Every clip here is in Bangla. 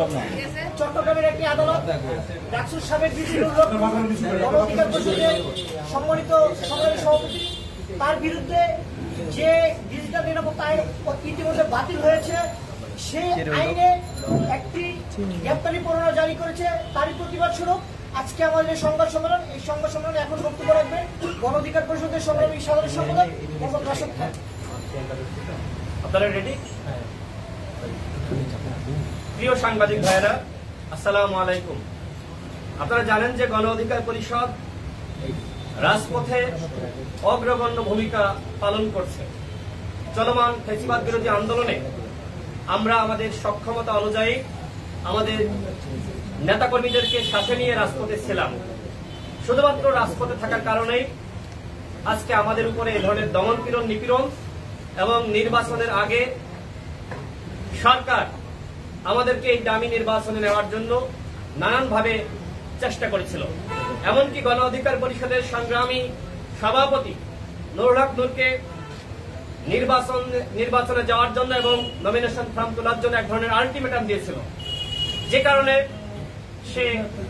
চট্টগ্রামের একটি আদালত ডাকসুর সাবেক গণ অধিকার পরিষদের সম্মানিত সংগ্রামী সভাপতি তার বিরুদ্ধে যে ডিজিটাল নিরাপত্তা আইন ইতিমধ্যে বাতিল হয়েছে, সে আইনে একটি গ্রেপ্তারি পরোয়ানা জারি করেছে। তারই প্রতিবাদ স্বরূপ আজকে আমাদের এই সংবাদ সম্মেলন। এই সংবাদ সম্মেলনে এখন বক্তব্য রাখবেন গণ অধিকার পরিষদের সংগ্রামী সাধারণ সম্পাদক মোহাম্মদ রাশেদ খান। আপনারা রেডি? প্রিয় সাংবাদিক ভাইয়েরা, আসসালামু আলাইকুম। আপনারা জানেন যে গণ অধিকার পরিষদ রাজপথে অগ্রগণ্য ভূমিকা পালন করছে। চলমান ফ্যাসিবাদ বিরোধী আন্দোলনে আমরা আমাদের সক্ষমতা অনুযায়ী আমাদের নেতাকর্মীদেরকে সাথে নিয়ে রাজপথে ছিলাম। শুধুমাত্র রাজপথে থাকার কারণেই আজকে আমাদের উপরে এ ধরনের দমন-পীড়ন, নিপীড়ন এবং নির্বাচনের আগে সরকার আমাদেরকে এই দামি নির্বাচনে নেওয়ার জন্য নানানভাবে চেষ্টা করেছিল। এমনকি গণ অধিকার পরিষদের সংগ্রামী সভাপতি নুরুল হক নূরকে নির্বাচনে যাওয়ার জন্য এবং নমিনেশন ফর্ম তোলার জন্য এক ধরনের আলটিমেটাম দিয়েছিল, যে কারণে সে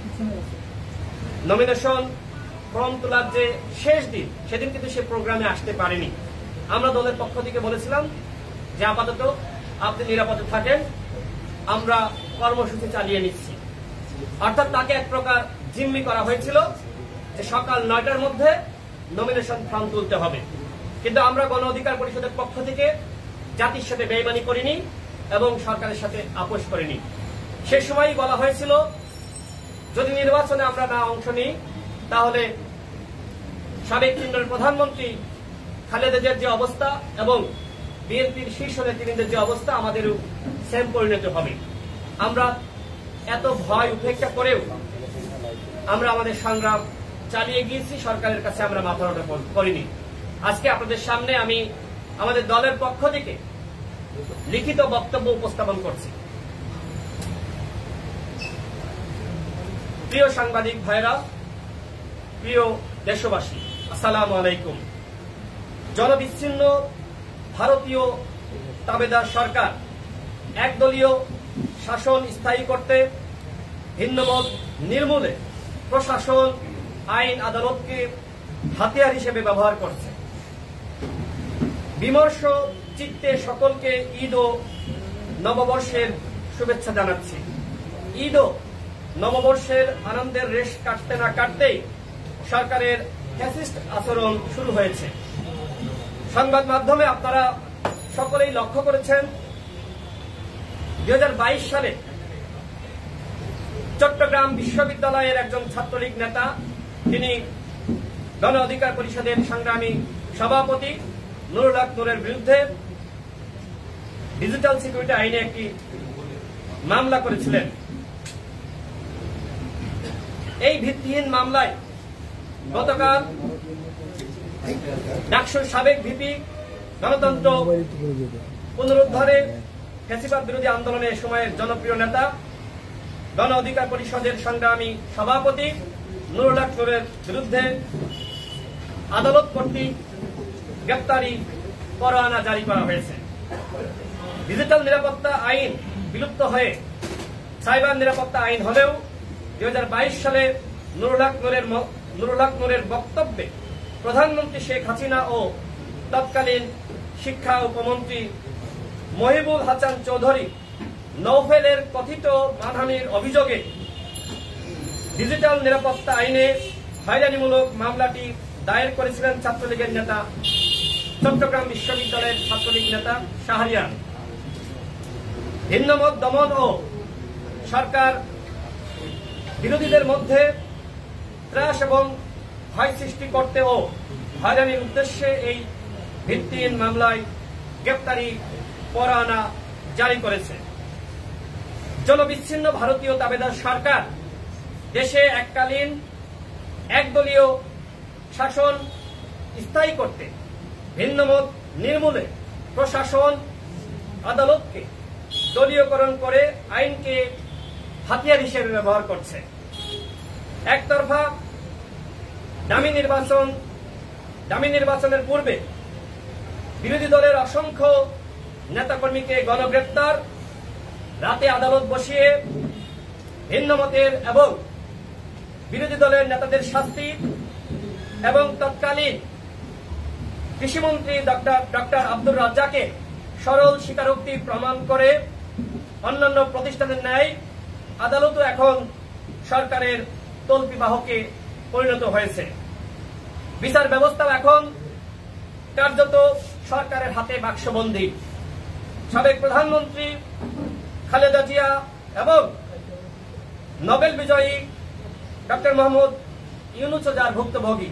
নমিনেশন ফর্ম তোলার যে শেষ দিন, সেদিন কিন্তু সে প্রোগ্রামে আসতে পারেনি। আমরা দলের পক্ষ থেকে বলেছিলাম যে আপাতত আপনি নিরাপদে থাকেন, আমরা কর্মসূচি চালিয়ে নিচ্ছি। অর্থাৎ তাকে এক প্রকার জিম্মি করা হয়েছিল যে সকাল 9টার মধ্যে নমিনেশন ফর্ম তুলতে হবে। কিন্তু আমরা গণ অধিকার পরিষদের পক্ষ থেকে জাতির সাথে বেইমানি করিনি এবং সরকারের সাথে আপোষ করিনি। সে সময়ই বলা হয়েছিল যদি নির্বাচনে আমরা না অংশ নিই তাহলে সাবেক কেন্দ্রের প্রধানমন্ত্রী খালেদা জিয়ার যে অবস্থা এবং বিএনপির শীর্ষ নেতৃবৃন্দের যে অবস্থা আমাদেরও সেম পরিণত হবে। আমরা এত ভয় উপেক্ষা করেও আমরা আমাদের সংগ্রাম চালিয়ে গিয়েছি, সরকারের কাছে আমরা মাথা নত করিনি। আজকে আপনাদের সামনে আমি আমাদের দলের পক্ষ থেকে লিখিত বক্তব্য উপস্থাপন করছি। প্রিয় সাংবাদিক ভাইরা, প্রিয় দেশবাসী, আসসালামু আলাইকুম। জনবিচ্ছিন্ন ভারতীয় তাবেদার সরকার একদলীয় শাসন স্থায়ী করতে ভিন্নমত নির্মূলে প্রশাসন, আইন, আদালতকে হাতিয়ার হিসেবে ব্যবহার করছে। বিমর্ষ চিত্তে সকলকে ঈদ ও নববর্ষের শুভেচ্ছা জানাচ্ছি। ঈদ ও নববর্ষের আনন্দের রেশ কাটতে না কাটতেই সরকারের ফ্যাসিস্ট আচরণ শুরু হয়েছে। সংবাদ মাধ্যমে আপনারা সকলেই লক্ষ্য করেছেন 2022 সালে চট্টগ্রাম বিশ্ববিদ্যালয়ের একজন ছাত্রলীগ নেতা, তিনি গণ অধিকার পরিষদের সংগ্রামী সভাপতি নুরুল হক নূরের বিরুদ্ধে ডিজিটাল সিকিউরিটি আইনে একটি মামলা করেছিলেন। এই ভিত্তিহীন মামলায় গতকাল ডাকসুর সাবেক ভিপি, গণতন্ত্র পুনরুদ্ধারে ফ্যাসিবাদ বিরোধী আন্দোলনে সময়ের জনপ্রিয় নেতা, গণ অধিকার পরিষদের সংগ্রামী সভাপতি নুরুল হক নূরের বিরুদ্ধে আদালত কর্তৃক গ্রেপ্তারি পরোয়ানা জারি করা হয়েছে। ডিজিটাল নিরাপত্তা আইন বিলুপ্ত হয়ে সাইবার নিরাপত্তা আইন হলেও 2022 সালে নুরুল হক নূরের বক্তব্যে প্রধানমন্ত্রী শেখ হাসিনা ও তৎকালীন শিক্ষা উপমন্ত্রী মহিবুল হাসান চৌধুরী নৌফেলের কথিত মানহানির অভিযোগে ডিজিটাল নিরাপত্তা আইনে হয়রানিমূলক মামলাটি দায়ের করেছিলেন ছাত্রলীগের নেতা, চট্টগ্রাম বিশ্ববিদ্যালয়ের ছাত্রলীগ নেতা শাহরিয়ার। ভিন্নমত দমন ও সরকার বিরোধীদের মধ্যে ত্রাস এবং ভয় সৃষ্টি করতে ও হয়রানির উদ্দেশ্যে এই ভিত্তিহীন মামলায় গ্রেপ্তারি পরোয়ানা জারি করেছে। জনবিচ্ছিন্ন ভারতীয় তাবেদার সরকার দেশে এককালীন একদলীয় শাসন স্থায়ী করতে ভিন্নমত নির্মূলে প্রশাসন, আদালতকে দলীয়করণ করে আইনকে হাতিয়ার হিসেবে ব্যবহার করছে। একতরফা দামি নির্বাচনের পূর্বে বিরোধী দলের অসংখ্য নেতাকর্মীকে গণগ্রেপ্তার, রাতে আদালত বসিয়ে ভিন্নমতের এবং বিরোধী দলের নেতাদের শাস্তি এবং তৎকালীন কৃষিমন্ত্রী ডক্টর আব্দুর রাজ্জাককে সরল স্বীকারোক্তি প্রমাণ করে অন্যান্য প্রতিষ্ঠানের ন্যায় আদালতও এখন সরকারের তল্পিবাহকে পরিণত হয়েছে। বিচার ব্যবস্থা এখন কার্যত সরকারের হাতে বাক্সবন্দী। সাবেক প্রধানমন্ত্রী খালেদা জিয়া এবং নোবেল বিজয়ী ডক্টর মোহাম্মদ ইউনূস যার ভুক্তভোগী।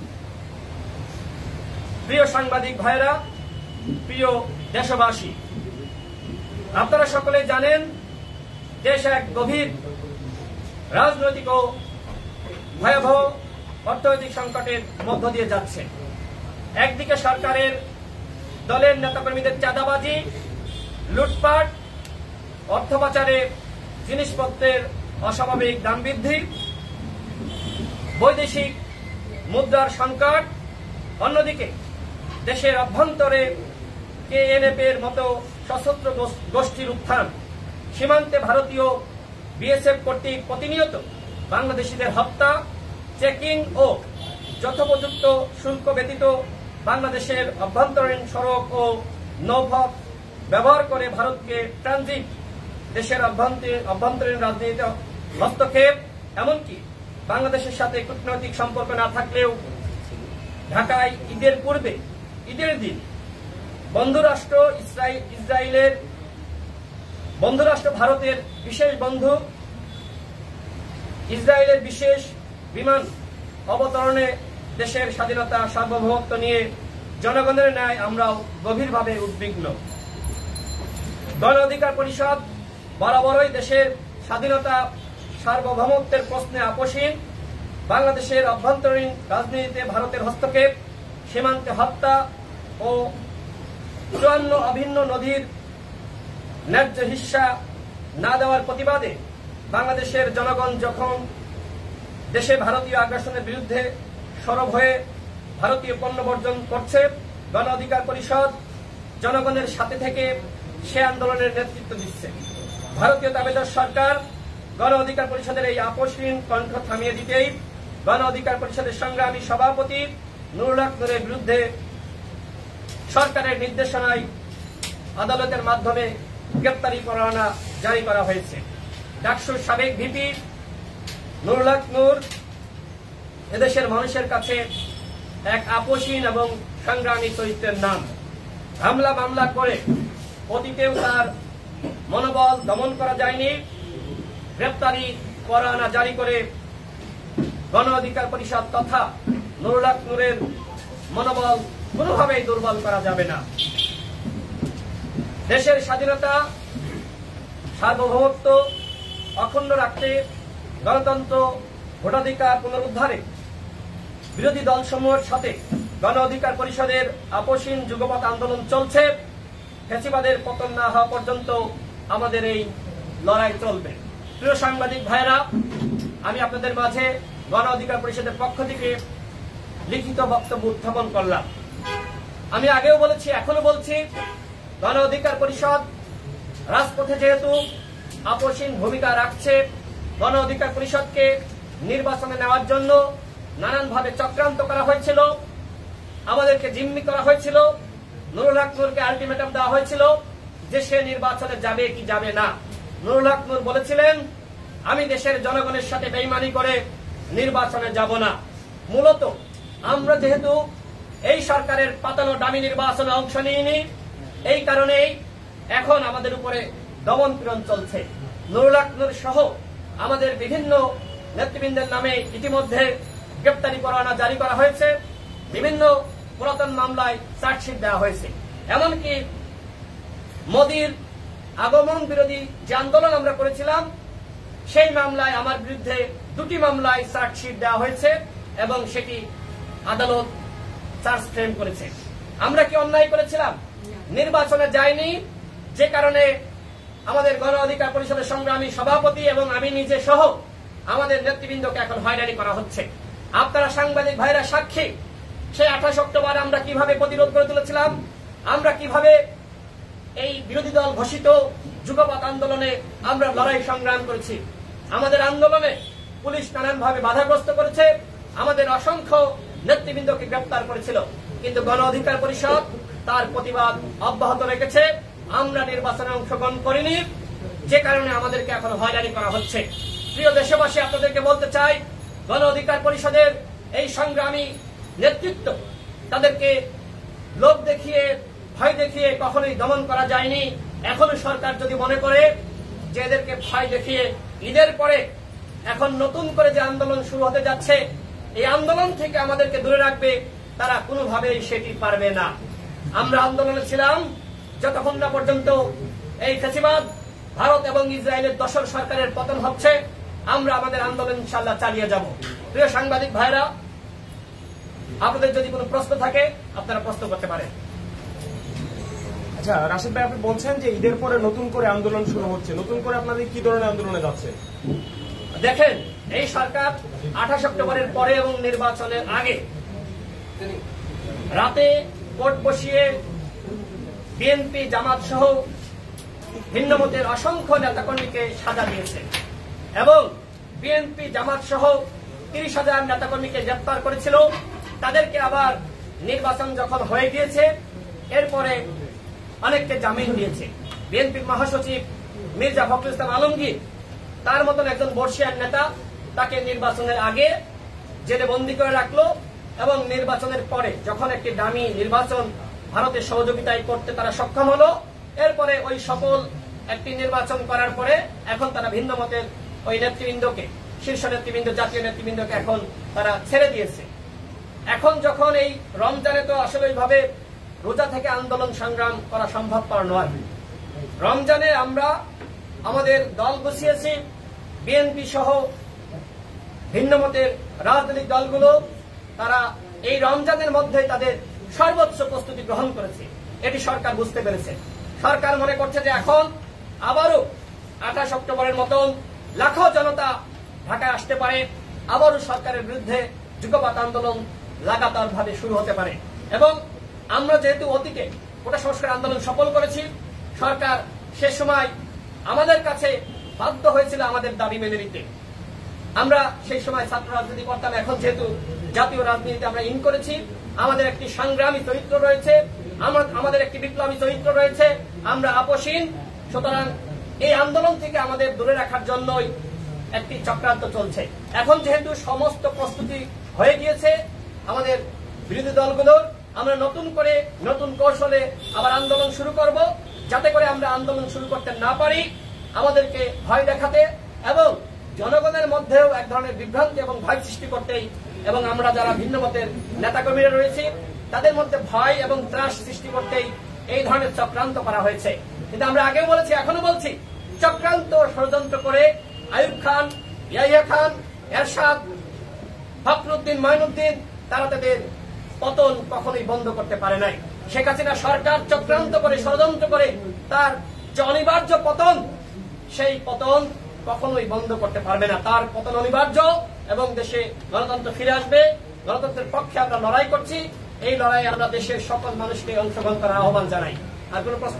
প্রিয় সাংবাদিক ভাইরা, প্রিয় দেশবাসী, আপনারা সকলে জানেন দেশ এক গভীর রাজনৈতিক ও ভয়াবহ অর্থনৈতিক সংকটের মধ্য দিয়ে যাচ্ছে। একদিকে সরকারের দলের নেতাকর্মীদের চাঁদাবাজি, লুটপাট, অর্থ পাচারে জিনিসপত্রের অস্বাভাবিক দাম বৃদ্ধি, বৈদেশিক মুদ্রার সংকট, অন্যদিকে দেশের অভ্যন্তরে কেএনএফ এর মতো সশস্ত্র গোষ্ঠীর উত্থান, সীমান্তে ভারতীয় বিএসএফ কর্তৃক প্রতিনিয়ত বাংলাদেশিদের হত্যা, চেকিং ও যথোপযুক্ত শুল্ক ব্যতীত বাংলাদেশের অভ্যন্তরীণ সড়ক ও নৌপথ ব্যবহার করে ভারতকে ট্রানজিট, দেশের অভ্যন্তরীণ রাজনীতিতে হস্তক্ষেপ, এমনকি বাংলাদেশের সাথে কূটনৈতিক সম্পর্ক না থাকলেও ঢাকায় ঈদের পূর্বে ঈদের দিন বন্ধুরাষ্ট্র ভারতের বিশেষ বন্ধু ইসরায়েলের বিশেষ বিমান অবতরণে দেশের স্বাধীনতা সার্বভৌমত্ব নিয়ে জনগণের ন্যায় আমরাও গভীরভাবে উদ্বিগ্ন। গণ অধিকার পরিষদ বরাবরই দেশের স্বাধীনতা সার্বভৌমত্বের প্রশ্নে আপোষহীন। বাংলাদেশের অভ্যন্তরীণ রাজনীতিতে ভারতের হস্তক্ষেপ, সীমান্তে হত্যা ও 54 অভিন্ন নদীর ন্যায্য হিস্সা না দেওয়ার প্রতিবাদে বাংলাদেশের জনগণ যখন দেশে ভারতীয় আগ্রাসনের বিরুদ্ধে সরব হয়ে ভারতীয় পণ্য বর্জন করছে, গণ অধিকার পরিষদ জনগণের সাথে থেকে সে আন্দোলনের নেতৃত্ব দিচ্ছে। ভারতীয় দাবেদার সরকার গণ অধিকার পরিষদের এই আপোষহীন কণ্ঠ থামিয়ে দিতেই গণ অধিকার পরিষদের সংগ্রামী সভাপতি নুরুল হক নূরের বিরুদ্ধে সরকারের নির্দেশনায় আদালতের মাধ্যমে গ্রেপ্তারি পরোয়ানা জারি করা হয়েছে। ডাকসুর সাবেক ভিপি নুরুল হক নূর এদেশের মানুষের কাছে এক আপোষহীন এবং সংগ্রামী চরিত্রের নাম। হামলা মামলা করে অতীতেও তার মনোবল দমন করা যায়নি। গ্রেপ্তারি পরোয়ানা জারি করে গণ অধিকার পরিষদ তথা নুরুল হক নূরের মনোবল কোনোভাবেই দুর্বল করা যাবে না। দেশের স্বাধীনতা সার্বভৌমত্ব অখণ্ড রাখতে, গণতন্ত্র ভোটাধিকার পুনরুদ্ধারে বিরোধী দলসমূহের সাথে গণ অধিকার পরিষদের আপোষহীন যুগপৎ আন্দোলন চলছে। ফ্যাসিবাদের পতন না হওয়া পর্যন্ত আমাদের এই লড়াই চলবে। প্রিয় সাংবাদিক ভাইরা, আমি আপনাদের মাঝে গণ অধিকার পরিষদের পক্ষ থেকে লিখিত বক্তব্য উত্থাপন করলাম। আমি আগেও বলেছি, এখনো বলছি, গণ অধিকার পরিষদ রাজপথে যেহেতু আপোষহীন ভূমিকা রাখছে, গণ অধিকার পরিষদকে নির্বাচনে নেওয়ার জন্য নানানভাবে চক্রান্ত করা হয়েছিল, আমাদেরকে জিম্মি করা হয়েছিল, নুরুল হক নূরকে আলটিমেটাম দেওয়া হয়েছিল যে সে নির্বাচনে যাবে কি যাবে না। নুরুল হক নূর বলেছিলেন, আমি দেশের জনগণের সাথে বেইমানি করে নির্বাচনে যাব না। মূলত আমরা যেহেতু এই সরকারের পাতানো দামি নির্বাচনে অংশ নিইনি, এই কারণেই এখন আমাদের উপরে দমন পীড়ন চলছে। নুরুল হক নূর সহ আমাদের বিভিন্ন নেতৃবৃন্দের নামে ইতিমধ্যে গ্রেপ্তারি পরোয়ানা জারি করা হয়েছে, বিভিন্ন পুরাতন মামলায় চার্জশিট দেওয়া হয়েছে। এমনকি মোদির আগমন বিরোধী যে আন্দোলন আমরা করেছিলাম সেই মামলায় আমার বিরুদ্ধে 2টি মামলায় চার্জশিট দেওয়া হয়েছে এবং সেটি আদালত চার্জ ফ্রেম করেছে। আমরা কি অন্যায় করেছিলাম? নির্বাচনে যায়নি, যে কারণে আমাদের গণ অধিকার পরিষদের সংগ্রামী সভাপতি এবং আমি নিজে সহ আমাদের নেতৃবৃন্দকে এখন হয়রানি করা হচ্ছে। আপনারা সাংবাদিক ভাইরা সাক্ষী, সেই 28 অক্টোবর আমরা কিভাবে প্রতিরোধ করে তুলেছিলাম, আমরা কিভাবে এই বিরোধী দল ঘোষিত যুগপৎ আন্দোলনে আমরা লড়াই সংগ্রাম করেছি। আমাদের আন্দোলনে পুলিশ নানানভাবে বাধাগ্রস্ত করেছে, আমাদের অসংখ্য নেতৃবৃন্দকে গ্রেপ্তার করেছিল, কিন্তু গণ অধিকার পরিষদ তার প্রতিবাদ অব্যাহত রেখেছে। আমরা নির্বাচনে অংশগ্রহণ করিনি, যে কারণে আমাদেরকে এখন হয়রানি করা হচ্ছে। প্রিয় দেশবাসী, আপনাদেরকে বলতে চাই, গণ অধিকার পরিষদের এই সংগ্রামী নেতৃত্ব, তাদেরকে লোভ দেখিয়ে, ভয় দেখিয়ে কখনোই দমন করা যায়নি। এখনো সরকার যদি মনে করে যে এদেরকে ভয় দেখিয়ে ঈদের পরে এখন নতুন করে যে আন্দোলন শুরু হতে যাচ্ছে, এই আন্দোলন থেকে আমাদেরকে দূরে রাখবে, তারা কোনোভাবেই সেটি পারবে না। আমরা আন্দোলনে ছিলাম যতক্ষণ না পর্যন্ত এই ফ্যাসিবাদ ভারত এবং ইসরায়েলের দোসর সরকারের পতন হচ্ছে। আমরা আমাদের আন্দোলন ইনশাআল্লাহ চালিয়ে যাব। প্রিয় সাংবাদিক ভাইরা, আপনাদের যদি কোনো প্রশ্ন থাকে আপনারা প্রশ্ন করতে পারেন। আচ্ছা রাশেদ ভাই, আপনি বলছেন যে ঈদের পরে নতুন করে আন্দোলন শুরু হচ্ছে, নতুন করে আপনাদের কি ধরনের আন্দোলনে যাচ্ছে? দেখেন, এই সরকার 28 অক্টোবরের পরে এবং নির্বাচনের আগে রাতে কোর্ট বসিয়ে বিএনপি, জামাত সহ ভিন্নমতের অসংখ্য নেতাকর্মীকে সাজা দিয়েছে এবং বিএনপি, জামাত সহ 30,000 নেতাকর্মীকে গ্রেপ্তার করেছিল। তাদেরকে আবার নির্বাচন যখন হয়ে গিয়েছে, এরপরে অনেককে জামিন দিয়েছে। বিএনপির মহাসচিব মির্জা ফখরুল ইসলাম আলমগীর, তার মতন একজন বর্ষিয়ান নেতা, তাকে নির্বাচনের আগে জেলে বন্দী করে রাখলো এবং নির্বাচনের পরে যখন একটি দামি নির্বাচন ভারতের সহযোগিতায় করতে তারা সক্ষম হলো, এরপরে ওই সকল একটি নির্বাচন করার পরে এখন তারা ভিন্ন মতের ওই নেতৃবৃন্দকে, শীর্ষ নেতৃবৃন্দ, জাতীয় নেতৃবৃন্দকে এখন তারা ছেড়ে দিয়েছে। এখন যখন এই রমজানে তো আসলে ওইভাবে রোজা থেকে আন্দোলন সংগ্রাম করা সম্ভবপর নয়। রমজানে আমরা আমাদের দল বসিয়েছি, বিএনপি সহ ভিন্ন মতের রাজনৈতিক দলগুলো তারা এই রমজানের মধ্যে তাদের সর্বোচ্চ প্রস্তুতি গ্রহণ করেছে। এটি সরকার বুঝতে পেরেছে। সরকার মনে করছে যে এখন আবারও 28 অক্টোবরের মতন লাখো জনতা ঢাকায় আসতে পারে, আবারও সরকারের বিরুদ্ধে যুগপৎ আন্দোলন লাগাতার ভাবে শুরু হতে পারে। এবং আমরা যেহেতু অতীতে কোটা সংস্কার আন্দোলন সফল করেছি, সরকার সে সময় আমাদের কাছে বাধ্য হয়েছিল আমাদের দাবি মেনে নিতে। আমরা সেই সময় ছাত্র রাজনীতি করতাম, এখন যেহেতু জাতীয় রাজনীতিতে আমরা ইন করেছি, আমাদের একটি সংগ্রামী চরিত্র রয়েছে, আমাদের একটি বিপ্লবী চরিত্র রয়েছে, আমরা আপোষহীন। সুতরাং এই আন্দোলন থেকে আমাদের দূরে রাখার জন্যই একটি চক্রান্ত চলছে। এখন যেহেতু সমস্ত প্রস্তুতি হয়ে গিয়েছে আমাদের বিরোধী দলগুলোর, আমরা নতুন করে নতুন কৌশলে আবার আন্দোলন শুরু করব, যাতে করে আমরা আন্দোলন শুরু করতে না পারি, আমাদেরকে ভয় দেখাতে এবং জনগণের মধ্যেও এক ধরনের বিভ্রান্তি এবং ভয় সৃষ্টি করতেই, এবং আমরা যারা ভিন্ন মতের নেতাকর্মীরা রয়েছি তাদের মধ্যে ভয় এবং ত্রাস সৃষ্টি করতেই এই ধরনের চক্রান্ত করা হয়েছে। কিন্তু আমরা আগেও বলেছি, এখনো বলছি, চক্রান্ত ষড়যন্ত্র করে আইয়ুব খান, ইয়াহিয়া খান, এরশাদ, ফখরুদ্দিন, মঈনুদ্দিন তারা তাদের পতন কখনোই বন্ধ করতে পারে নাই। শেখ হাসিনা সরকার চক্রান্ত করে, ষড়যন্ত্র করে তার যে অনিবার্য পতন, সেই পতন কখনোই বন্ধ করতে পারবে না। তার পতন অনিবার্য এবং দেশে গণতন্ত্র ফিরে আসবে। গণতন্ত্রের পক্ষে আমরা লড়াই করছি। এই লড়াইয়ে আমরা দেশের সকল মানুষকে অংশগ্রহণ করার আহ্বান জানাই। আর কোন প্রশ্ন?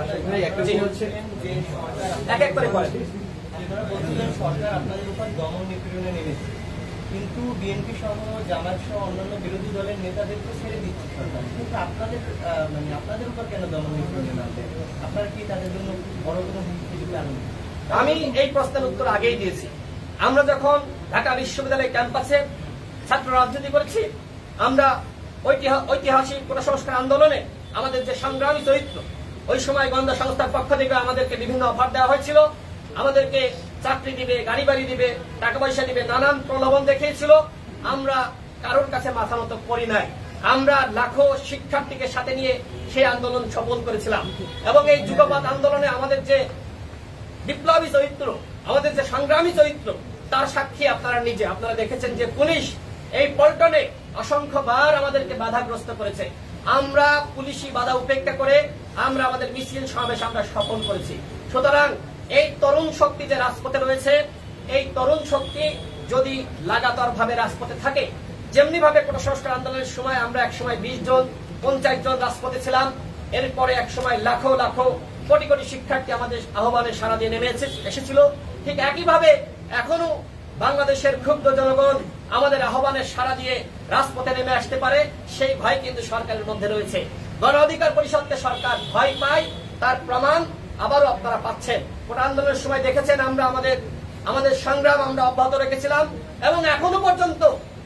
এক এক করে বলেন। সরকার আপনাদের উপর দমন নিপীড়নে নেমেছে, কিন্তু বিএনপি সহ, জামাত সহ অন্যান্য বিরোধী দলের নেতাদেরকে ছেড়ে দিচ্ছে সরকার, কিন্তু আপনাদের উপর কেন দমন নিপীড়নে নামবে? আপনার কি তাদের জন্য বড় কোনো হুমকি কারণ? আমি এই প্রশ্নের উত্তর আগেই দিয়েছি। আমরা যখন ঢাকা বিশ্ববিদ্যালয় ক্যাম্পাসে ছাত্র রাজনীতি করেছি, আমরা ঐতিহাসিক কোটা সংস্কার আন্দোলনে আমাদের যে সংগ্রামী চরিত্র, ওই সময় গোয়েন্দা সংস্থার পক্ষ থেকে আমাদেরকে বিভিন্ন অফার দেওয়া হয়েছিল, আমাদেরকে চাকরি দিবে, গাড়ি বাড়ি দিবে, টাকা পয়সা দিবে, নানান প্রলোভন দেখিয়েছিল। আমরা কারোর কাছে মাথা নত করি নাই। আমরা লাখো শিক্ষার্থীকে সাথে নিয়ে সেই আন্দোলন সফল করেছিলাম। এবং এই যুগপৎ আন্দোলনে আমাদের যে বিপ্লবী চরিত্র, আমাদের যে সংগ্রামী চরিত্র, তার সাক্ষী আপনারা নিজে। আপনারা দেখেছেন যে পুলিশ এই পল্টনে অসংখ্যবার আমাদেরকে বাধাগ্রস্ত করেছে। আমরা পুলিশি বাধা উপেক্ষা করে আমরা আমাদের মিছিল সমাবেশ আমরা সফল করেছি। সুতরাং এই তরুণ শক্তি যে রাজপথে রয়েছে, এই তরুণ শক্তি যদি লাগাতার ভাবে রাজপথে থাকে, যেমনি ভাবে কোটা সংস্কার আন্দোলনের সময় আমরা একসময় 20 জন 50 জন রাজপথে ছিলাম, এরপরে একসময় লাখো লাখো কোটি কোটি শিক্ষার্থী আমাদের আহ্বানে সাড়া দিয়ে নেমে এসেছিল, ঠিক একইভাবে এখনো বাংলাদেশের ক্ষুব্ধ জনগণ আমাদের আহ্বানে সাড়া দিয়ে রাজপথে নেমে আসতে পারে, সেই ভয় কিন্তু সরকারের মধ্যে রয়েছে। গণ অধিকার পরিষদকে সরকার ভয় পায়, তার প্রমাণ আবারও আপনারা পাচ্ছেন। কোটা আন্দোলনের সময় দেখেছেন আমরা আমাদের সংগ্রাম আমরা অব্যাহত রেখেছিলাম এবং এখনো পর্যন্ত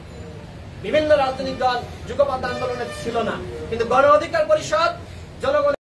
বিভিন্ন রাজনৈতিক দল যুগপৎ আন্দোলনে ছিল না, কিন্তু গণ অধিকার পরিষদ জনগণ